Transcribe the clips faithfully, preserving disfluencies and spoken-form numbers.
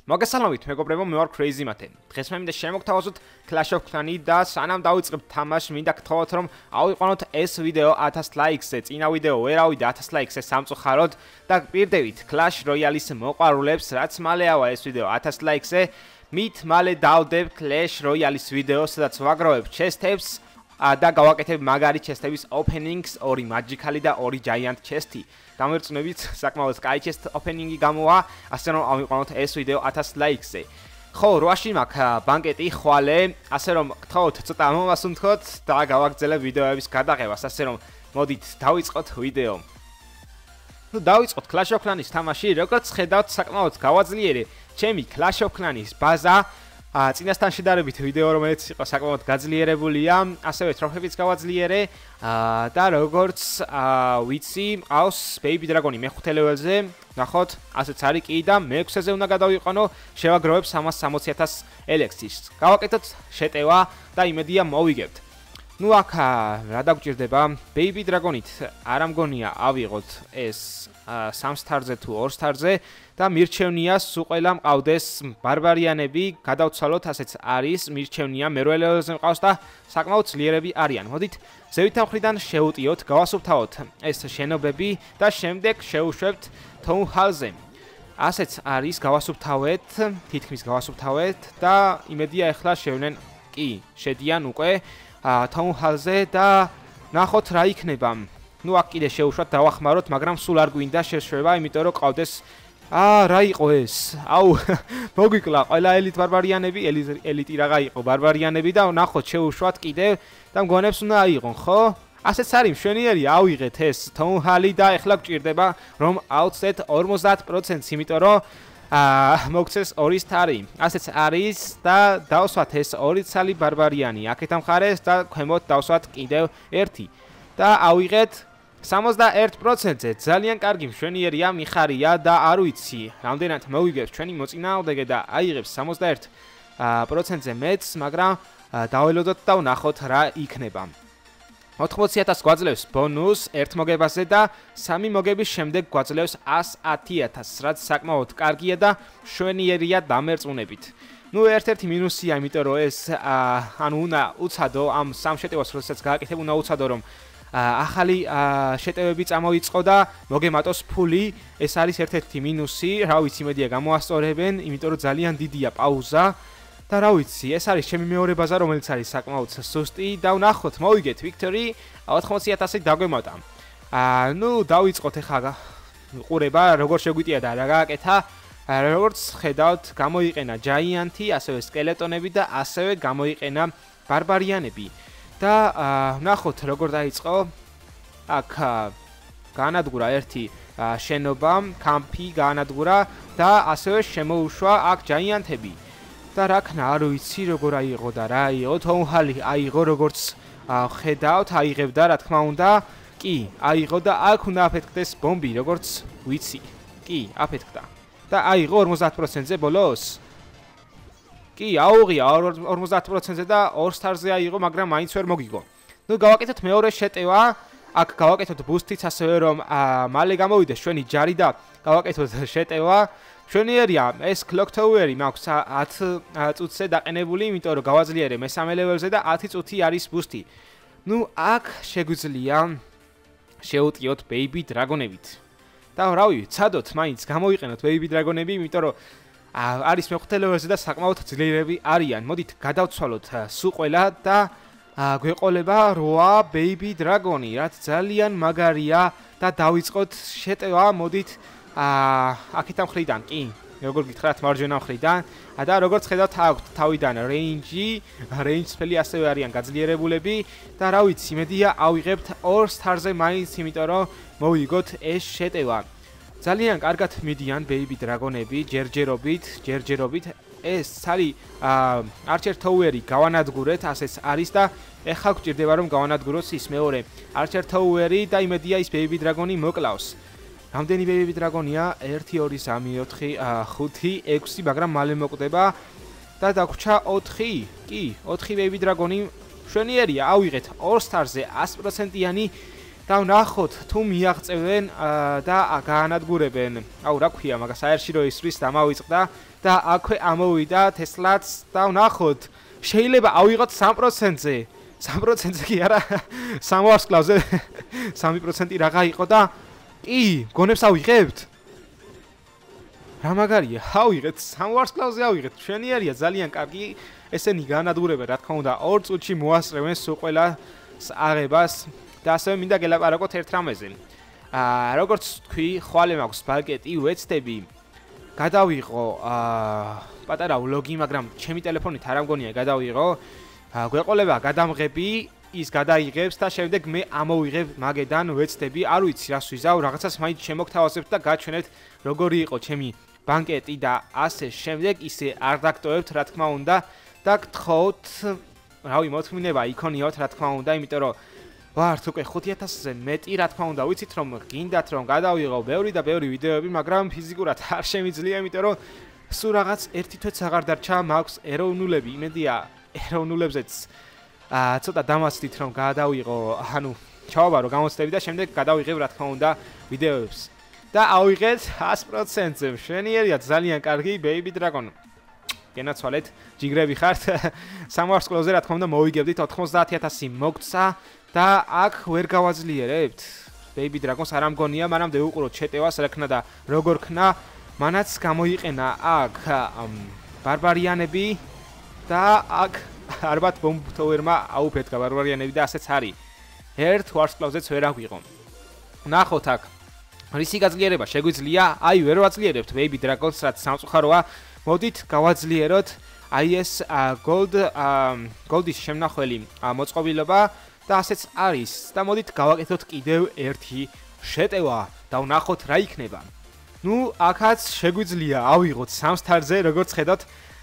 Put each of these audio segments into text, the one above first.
მოგესალმებით მეგობრებო, მე ვარ Crazy Mate. დღეს მე მინდა შემოგთავაზოთ Clash of Clans-ი და სანამ დავიწყებთ თამაში, მინდა გთხოვოთ რომ ავიყვანოთ ეს ვიდეო ათას ლაიქზე. წინა ვიდეო ვერ ავიდა ათას ლაიქზე სამწუხაროდ და პირდევით Clash Royale-ის მოყვარულებს, რაც მალე ავა ეს ვიდეო ათას ლაიქზე. მით მალე დავდებ Clash Royale-ის ვიდეოს, სადაც ვაგროვებ chest-ებს და გავაკეთებ მაგარი chest-ების openings, ორი magical-ი და ორი giant chest-ი. გამერწუნებით, საკმაოდ კაი chest opening-ი გამოვა, ასე რომ ავიყვანოთ ეს ვიდეო ათას ლაიქზე. ხო, რვაში მაქვს ბანკეტი ხვალე, ასე რომ გთხოვთ ცოტა მომასუნთქოთ და გავაგრძელებ ვიდეოების გადაღებას, ასე რომ მოდით დავიწყოთ ვიდეო. ნუ დავიწყოთ Clash of Clans-ის თამაში, როგორც ხედავთ, საკმაოდ გავაძლიერე ჩემი Clash of Clans-ის ბაზა. წინასთან შედარებით ვიდეო რომელიც იყო საკმაოდ გაძლიერებულია, ასევე ტროფებიც გავაძლიერე და როგორც ვიცი, მყავს Baby Dragon-ი მეხუთე ლეველზე. ნახოთ, ასეც არის კი და მეექვსეზე უნდა გადავიყვანო, შევაგროვებ სამას სამოცი ათას ელექსირს. გავაკეთოთ შეტევა და იმედია მოვიგებთ. ნუ აქ რა დაგჭირდება? Baby Dragon-ით არ ამგონია ავიღოთ ეს სამ სტარზე თუ ორ სტარზე და მირჩევნია სულ ყველა მყავდეს ბარბარიანები, გადავცვალოთ, ასეც არის, მირჩევნია მერვე ლეველზე მყავს და საკმაოდ ძლიერები არიან. მოდით ზევითი მხრიდან შევუტიოთ, გავასუფთავოთ ეს შენობები და შემდეგ შევუშვებთ Town Hall-ზე. ასეც არის, გავასუფთავეთ, თითქმის გავასუფთავეთ და იმედია ახლა შევნენ, კი, შედიან უკვე Town Hall-ზე და ნახოთ რა იქნება. ნუ აქ კიდე შევუშვათ, დავახმაროთ, მაგრამ სულ არ გვინდა შეშვება, იმიტომ რომ ყავდეს აა რა იყო ეს? აუ, მოგვიკლა ყველა ელიტ ბარბარიანები, ელიტი რაღა იყო ბარბარიანები და ნახოთ შევუშვათ კიდე და მგონებს უნდა აიღონ, ხო? ასეც არის, მშვენიერი, ავიღეთ ეს Town Hall-ი და ეხლა გჭირდება რომ ავცეთ ორმოცდაათ პროცენტს, იმიტომ რომ აა მოგცეს ორი სტარი. ასეც არის და დავსვათ ეს ორი ცალი ბარბარიანი. აქეთ ამხარეს და ქვემოთ დავსვათ კიდევ ერთი. და ავიღეთ სამოცდაერთ პროცენტზე. ძალიან კარგი, მშვენიერია, მიხარია და არ ვიცი, რამდენად მოვიგებს ჩვენი მოწინააღმდეგე და აიღებს სამოცდაერთ პროცენტზე მეც, მაგრამ დაველოდოთ და ვნახოთ რა იქნება. ოთხმოცი ათას გვაძლევს ბონუს ერთ მოგებაზე და სამი მოგების შემდეგ გვაძლევს ასი ათას, რაც საკმაოდ კარგია და მშვენიერია დამერწმუნებით. ნუ ერთ-ერთი მინუსია, იმიტომ რომ ეს ანუ უნდა უცადო ამ სამ შეტევას როდესაც გააკეთებ, უნდა უცადო რომ ახალი შეტევები წამოიწყო და მოგემატოს ფული. ეს არის ერთ-ერთი მინუსი, რა ვიცი, იმედია გამოასწორებენ, იმიტომ რომ ძალიან დიდია პაუზა და რა ვიცი, ეს არის ჩემი მეორე ბაზა, რომელიც არის საკმაოდ სუსტი და ვნახოთ, მოვიგეთ Victory ოთხმოცი ათასი დაგვემატა. აა ნუ დავიწყოთ ახლა ყურება, როგორ შეგვიტია და რა გააკეთა. როგორც ხედავთ, გამოიყენა Giant-ი, ასევე სკელეტონები და ასევე გამოიყენა ბარბარიანები. და ვნახოთ როგორ დაიწყო. აქ განადგურა ერთი შენობა, კამპი განადგურა და ასევე შემოუშვა აქ Giant-ები. და რაკნა არ ვიცი როგორ აიღო და რა აიღო, Town Hall-ი აიღო, როგორც ხედავთ, აიღებდა რა თქმა უნდა. კი, აიღო და აქ უნდა აფეთქდეს ბომბი, როგორც ვიცი. კი, აფეთქდა. და აიღო ორმოცდაათ პროცენტზე ბოლოს. კი, აუღია ორმოცდაათ პროცენტზე და ორ სტარზე აიღო, მაგრამ მაინც ვერ მოგიგო. ნუ გავაკეთოთ მეორე შეტევა. აქ გავაკეთოთ ბუსტიც, ასევე რომ მალე გამოვიდეს ჩვენი ჯარი და გავაკეთოთ შეტევა. მშვენიერია, ეს Clock Tower-ი მაქვს ათ წუთზე დაყენებული, იმიტომ რომ გავაძლიერე მესამე ლეველზე და ათი წუთი არის ბუსტი. ნუ აქ შეგვიძლია შევუტიოთ Baby Dragon-ებით. და რავი, ცადოთ, მაინც გამოვიყენოთ Baby Dragon-ები, იმიტომ რომ არის მეხუთე ლეველზე და საკმაოდ ძლიერები არიან. მოდით გადავცვალოთ სულ ყველა და გვეყოლება რვა Baby Dragon-ი, რაც ძალიან მაგარია და დავიწყოთ შეტევა. მოდით აქეთ ამ მხრიდან, კი, როგორ გითხრათ, მარჯვენა მხრიდან და როგორც ხედავთ, აქვთ თავიდან range-ი, range-ფელი ასევე არიან გაძლიერებულები და რა ვიცი, იმედია ავიღებთ ორ სტარზე მაინც, იმიტომ რომ მოვიგოთ ეს შეტევა. ძალიან კარგად მიდიან Baby Dragon-ები, ჯერჯერობით, ჯერჯერობით. ეს ცალი Archer Tower-ი გავანადგურეთ, ასეც არის და ეხლა გვჭირდება რომ გავანადგუროთ ის მეორე Archer Tower-ი და იმედია ის Baby Dragon-ი მოკლავს. რამდენი Baby Dragon-ია? ერთი, ორი, სამი, ოთხი, ხუთი, ექვსი, მაგრამ მალე მოკვდება და დაგვრჩა ოთხი. კი, ოთხი Baby Dragon-ი მშვენიერია, ავიღეთ ორ სტარზე ასი პროცენტიანი და ვნახოთ თუ მიაღწევენ და გაანადგურებენ. აუ რა ქვია, მაგას აერში რო ისვრის დამავიწყდა და აქვე ამოვიდა Tesla-ც და ვნახოთ. შეიძლება ავიღოთ სამი პროცენტზე. სამი პროცენტზე კი არა, სამოვარსკვლავზე სამი პროცენტი რაღა იყო და კი, გონებს ავიღებთ. რა მაგარია, ავიღეთ, სამოვარსკვლავზე ავიღეთ. მშვენიერია, ძალიან კარგი. ესენი გაანადგურებენ, რა თქმა უნდა, ორ წუთში მოასწრებენ სულ ყველას აღებას და ასევე მინდა გელაპარაკოთ ერთ რამეზე. აა, როგორც თქვი, ხვალე მაქვს ბაკეტი, ვეცდები გადავიღო აა პატარა ვლოგი, მაგრამ ჩემი ტელეფონით არ ამგონია გადავიღო. გვეყოლება გადამღები, ის გადაიღებს და შემდეგ მე ამოვიღებ მაგედან, ვეცდები, არ ვიცი რას ვიზავ, რაღაცას მაინც შემოგთავაზებთ და გაჩვენებთ როგორი იყო ჩემი ბანკეტი და ასე შემდეგ, ისე არ დაგტოვებთ, რა თქმა უნდა და გთხოვთ, რავი, მოთმინება იქონიოთ, რა თქმა უნდა, იმიტომ რომ ვართ უკვე ხუთი ათასზე მეტი, რა თქმა უნდა, ვიცით რომ გინდათ რომ გადავიღო ბევრი და ბევრი ვიდეოები, მაგრამ ფიზიკურად არ შემიძლია, იმიტომ რომ სულ რაღაც ერთი თვეც აღარ დარჩა, მაქვს ეროვნულები, იმედია ეროვნულებზეც აა ცოტა დამასდით რომ გადავიღო, ანუ ჩავაბარო გამოცდები და შემდეგ გადავიღებ, რა თქმა უნდა, ვიდეოებს. და ავიღეთ ას პროცენტზე. მშვენიერია, ძალიან კარგი, Baby Dragon. გენაცვალეთ, ჯიგრები ხართ. სამოვარსკვლავზე, რა თქმა უნდა, მოვიგებდით ოთხმოცდაათი ათასი მოგცა და აქ ვერ გავაძლიერებთ. Baby Dragon-ს არ ამგონია, მანამდე უყუროთ შეტევას, რა ქნა და როგორ ქნა, მანაც გამოიყენა აქ ბარბარიანები და აქ ალბათ ბომბთოვერმა აუფეთქა ბარბარიანები და ასეც არის. ერთ ვარსკვლავზეც ვერ აღვიღო. ნახოთ აქ. რისი გაძლიერება შეგვიძლია? აი, ვერ ვაძლიერებთ Baby Dragon-ს, რაც სამწუხაროა. მოდით გავაძლიეროთ აი ეს gold gold-ის შემნახველი მოწყობილობა და ასეც არის. და მოდით გავაკეთოთ კიდევ ერთი შეტევა და ვნახოთ რა იქნება. ნუ, აქაც შეგვიძლია ავიღოთ სამსთარზე, როგორც ხედავთ.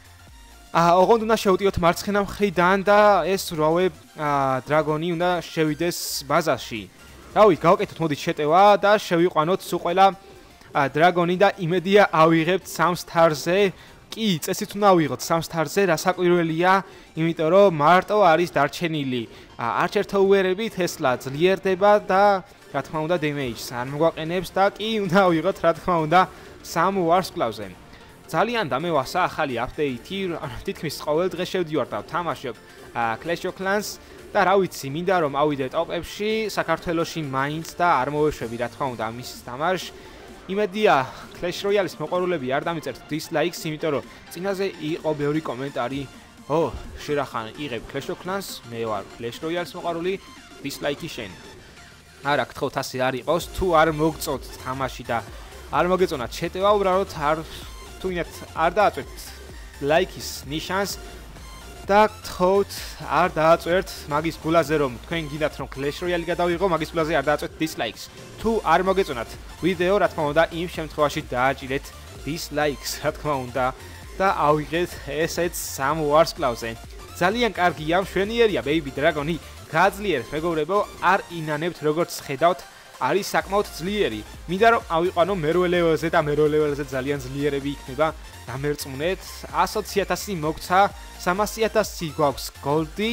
აა, ოღონდ უნდა შევტიოთ მარცხენა მხრიდან და ეს რავე დრაგონი უნდა შევიდეს ბაზაში. რავი, გავაკეთოთ მოდით შეტევა და შევიყვანოთ სულ ყველა დრაგონი და იმედია ავიღებთ სამსთარზე. კი, წესით უნდა ავიღოთ სამსთარზე, რასაკვირველია, იმიტომ რომ მარტო არის დარჩენილი. არჩერთოუერები Tesla ძლიერდება და რა თქმა უნდა damage-ს არ მოგვაყენებს და კი, უნდა ავიღოთ, რა თქმა უნდა, სამ ვარსკვლავზე. ძალიან დამევასა ახალი აპდეიტი, თითქმის ყოველ დღე შევდივარ და ვთამაშობ Clash of Clans და რა ვიცი, მინდა რომ ავიდე ტოპებში, საქართველოში მაინც და არ მოვეშვები, რა თქმა უნდა, ამის თამაშს. იმედია Clash Royale-ის მოყვარულები არ დამიწერთ dislike-ს, იმიტომ რომ წინაზე იყო ბევრი კომენტარი, ო, შერახან იღებ Clash of Clans, მე ვარ Clash Royale-ის მოყვარული, dislike-ი შენ. არა, გთხოვთ ასე არ იყოს, თუ არ მოგწოთ თამაში და არ მოგეწონათ შეტევა, უბრალოდ არ თუნდაც არ დააწვეთ like-ის ნიშანს და გთხოვთ არ დააწვეთ მაგის გულაზე რომ თქვენ გინდათ რომ Clash Royale გადავიღო, მაგის გულაზე არ დააწვეთ dislike-ს. თუ არ მოგეწონათ ვიდეო, რა თქმა უნდა, იმ შემთხვევაში დააჭირეთ dislike-ს, რა თქმა უნდა და ავიღეთ ესეც სამ ვარსკვლავზე. ძალიან კარგია, მშვენიერია Baby Dragon-ი. გაძლიერეთ, მეგობრებო, არ ინანებთ როგორც ხედავთ, არის საკმაოდ ძლიერი. მინდა რომ ავიყვანო მერვე ლეველზე და მერვე ლეველზე ძალიან ძლიერები იქნება. დამერწმუნეთ, ათი ათასი მოგცა, სამასი ათასი გვაქვს gold-ი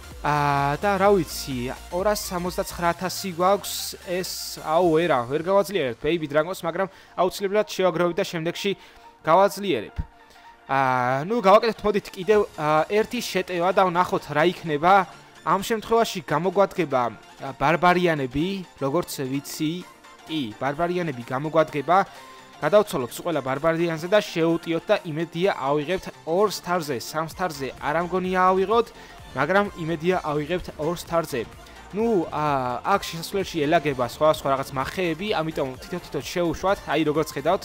და რა ვიცი, ორას სამოცდაცხრა ათასი გვაქვს ეს, აუ, ვერა, ვერ გავაძლიერებთ Baby Dragon-ს, მაგრამ აუცილებლად შევაგროვებთ და შემდეგში გავაძლიერებ. აა, ნუ გავაკეთეთ მოდით კიდევ ერთი შეტევა და ვნახოთ რა იქნება. ამ შემთხვევაში გამოგვადგება ბარბარიანები, როგორც ვიცი, კი, ბარბარიანები გამოგვადგება. გადავცოლოთ სულ ყველა ბარბარიანზე და შევუტიოთ და იმედია ავიღებთ ორ სტარზე, სამ სტარზე არ ამგონია ავიღოთ, მაგრამ იმედია ავიღებთ ორ სტარზე. ნუ, აქ შესასვლელში ელაგება სხვა სხვა რაღაც მახეები, ამიტომ თითო-თითო შევუშვათ, აი როგორც ხედავთ,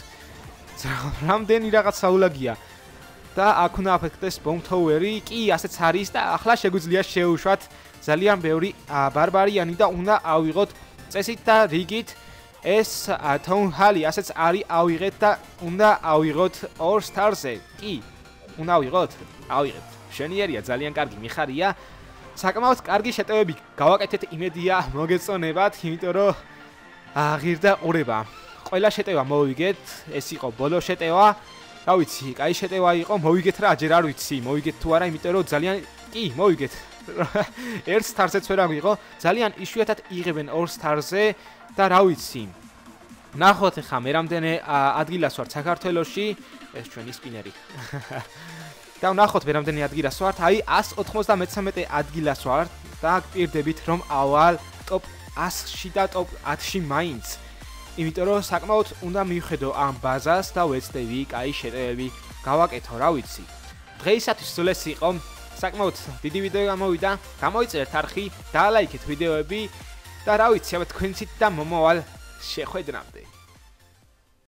რამდენი რაღაც საულაგია. და აქ უნდა აფეთქდეს Bomb Tower-ი, კი, ასეც არის და ახლა შეგვიძლია შევუშვათ ძალიან ბევრი ბარბარიანი და უნდა ავიღოთ წესით და რიგით ეს Town Hall-ი, ასეც არის ავიღეთ და უნდა ავიღოთ ორ სტარზე. კი, უნდა ავიღოთ? ავიღეთ. მშვენიერია, ძალიან კარგი, მიხარია. საკმაოდ კარგი შეტევები გავაკეთეთ, იმედია მოგეწონებათ, იმიტომ რომ ღირდა ყურება. ყველა შეტევა მოვიგეთ, ეს იყო ბოლო შეტევა. რა ვიცი, კაი შეტევა იყო, მოვიგეთ რა, ჯერ არ ვიცი, მოვიგეთ თუ არა, იმიტომ რომ ძალიან კი, მოვიგეთ. ერთ სტარზეც ვერ აგვიღო, ძალიან იშვიათად იღებენ ორ სტარზე და რა ვიცი. ნახოთ ახლა მე რამდენი ადგილას ვარ საქართველოში, ეს ჩვენი სპინერი. და ვნახოთ მე რამდენი ადგილას ვარ, აი one ninety-three ადგილას ვარ და გპირდებით რომ ავალ ტოპ one hundred-ში და ტოპ ten-ში მაინც. იმიტომ რომ საკმაოდ უნდა მივხედო ამ ბაზას და ვეცდები კაი შეტევები გავაკეთო, რა ვიცი. დღეისათვის სულ ეს იყო. საკმაოდ დიდი ვიდეო გამოვიდა. გამოიწერეთ არხი, დაალაიქეთ ვიდეოები და რა ვიცი, აბა თქვენცით და მომავალ შეხვედრამდე.